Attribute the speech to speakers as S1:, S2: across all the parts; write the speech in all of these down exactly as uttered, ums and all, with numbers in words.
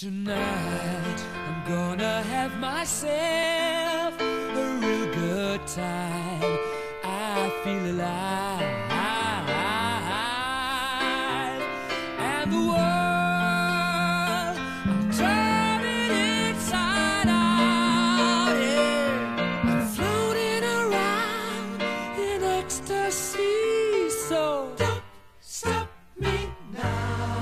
S1: Tonight I'm gonna have myself a real good time. I feel alive, and the world I'm turning inside out. Yeah, I'm floating around in ecstasy. So don't stop me now.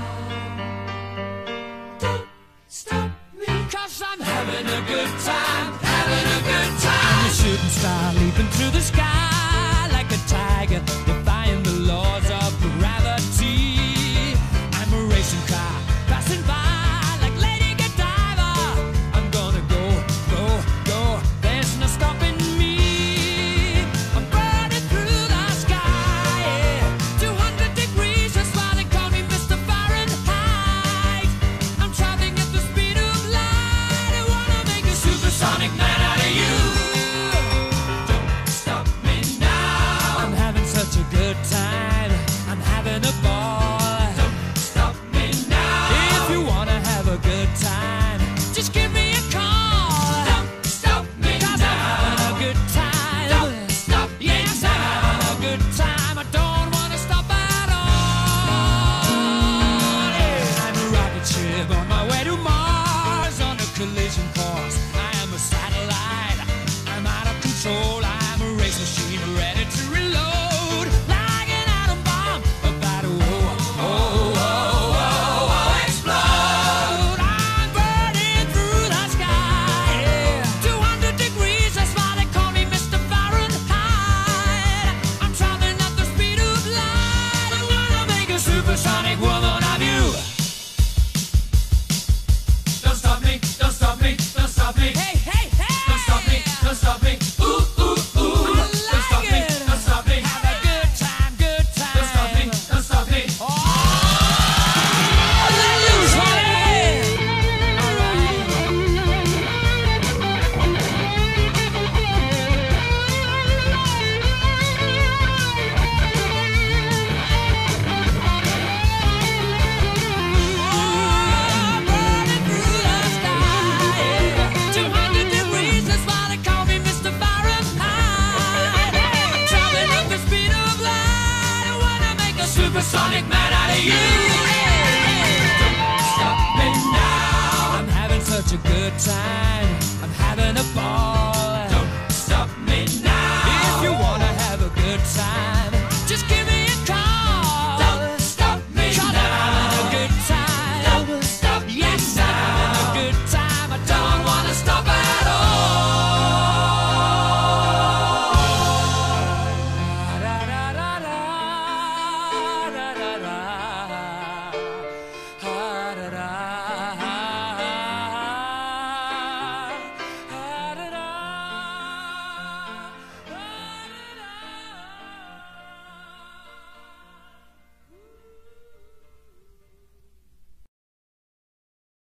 S1: I'm having a good time, having a good time. The shooting star leaping through the sky like a tiger, defying the laws of gravity. I'm a racing car passing by like Lady Godiva. I'm gonna go, go, go. There's no stopping me. I'm burning through the sky, yeah. two hundred degrees, that's why they call me Mister Fahrenheit. I'm traveling at the speed of light. Supersonic man out of you. Don't stop me now. I'm having such a good time. I'm having a ball. Don't stop me now. If you wanna have a good time, just give me a call. Don't stop me 'cause now. I'm having a good time. Don't stop me yes, now. I'm having a good time. I don't wanna stop at all. Yeah. I'm a rocket ship on my way to Mars on a collision course. Satellite, I'm out of control. I'm a race machine ready to reload, like an atom bomb about to oh, oh, oh, oh, oh, explode. I'm burning through the sky, yeah. two hundred degrees, that's why they call me Mister Fahrenheit. I'm traveling at the speed of light. I wanna make a supersonic woman of you. Don't stop me, don't stop me, don't stop me. Hey, hey, hey! Don't stop me, don't stop me. Ooh, ooh, ooh. I like don't stop it. me, don't stop me. Have a good time, good time. Don't stop me, don't stop me. Oh, let loose, honey! All right. Oh, burning through the sky, yeah. two hundred degrees, that's why they call me Mister Fahrenheit. I'm traveling at the speed of light. I wanna make a supersonic man out of you. Don't stop me now. I'm having such a good time. I'm having a ball. Don't stop me now. If you wanna have a good time, just give me a call. Don't stop me now. I'm having a good time. Don't stop yes, I'm having a good time. I don't wanna stop at all. Da, da, da, da, da, da, da, da.